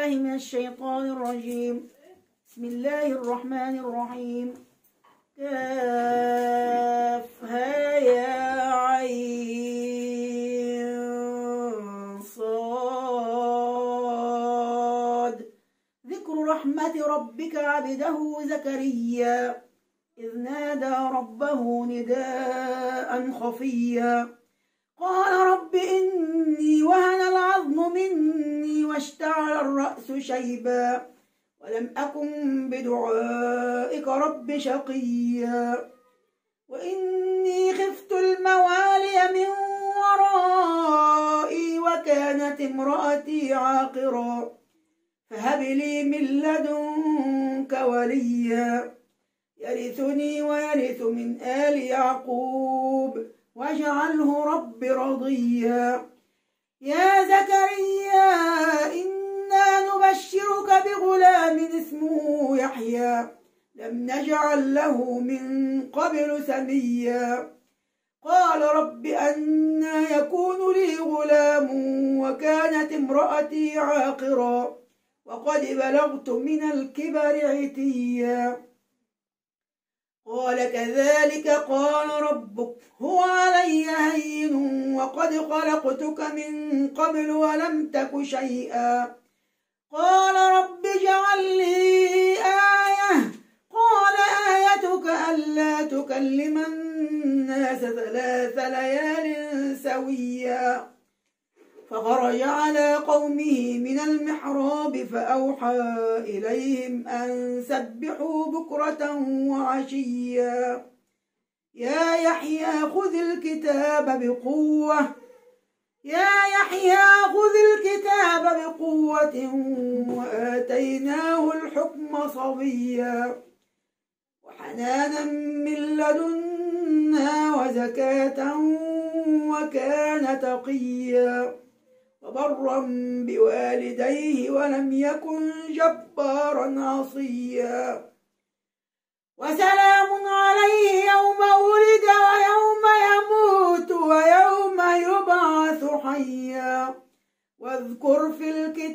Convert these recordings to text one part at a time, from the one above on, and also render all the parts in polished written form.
بالله من الشيطان الرجيم. بسم الله الرحمن الرحيم. كافها يا عين صاد. ذكر رحمة ربك عبده زكريا إذ نادى ربه نداء خفيا قال رب إني وهن العظم مني واشتعل الرأس شيبا ولم أكن بدعائك رب شقيا وإني خفت الموالي من ورائي وكانت امرأتي عاقرا فهب لي من لدنك وليا يرثني ويرث من آل يعقوب واجعله رب رضيا. يا زكريا إنا نبشرك بغلام اسمه يحيى لم نجعل له من قبل سميا قال رب أنى يكون لي غلام وكانت امرأتي عاقرا وقد بلغت من الكبر عتيا قال كذلك قال ربك هو علي هين وقد خلقتك من قبل ولم تك شيئا قال رب اجعل لي آية قال آيتك ألا تكلم الناس 3 ليال سويا فخرج على قومه من المحراب فأوحى إليهم أن سبحوا بكرة وعشيا يا يحيى خذ الكتاب بقوة وآتيناه الحكم صبيا وحنانا من لدنا وزكاة وكان تقيا وبرا بوالديه ولم يكن جبارا عصيا وسلام عليه يوم ولد ويوم يموت ويوم يبعث حيا واذكر في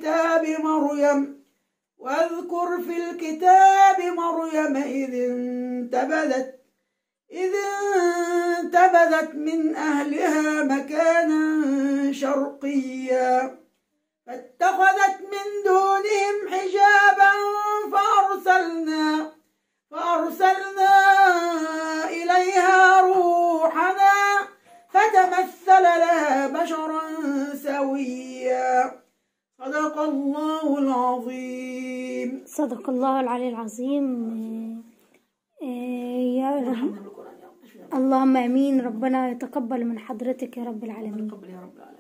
الكتاب مريم إذ انتبذت من أهلها مكانا شرقيا فاتخذت من دونهم حجابا فأرسلنا إليها روحنا فتمثل لها بشرا سويا. صدق الله العظيم. صدق الله العلي العظيم. يا رب اللهم امين. ربنا يتقبل من حضرتك يا رب العالمين.